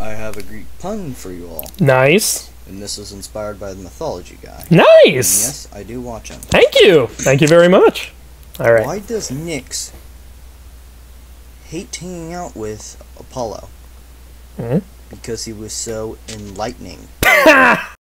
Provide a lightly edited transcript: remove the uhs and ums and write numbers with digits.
I have a Greek pun for you all. Nice. And this is inspired by the Mythology guy. Nice! And yes, I do watch him. Thank you! Thank you very much. Alright. Why does Nyx hate hanging out with Apollo? Hmm? Because he was so enlightening.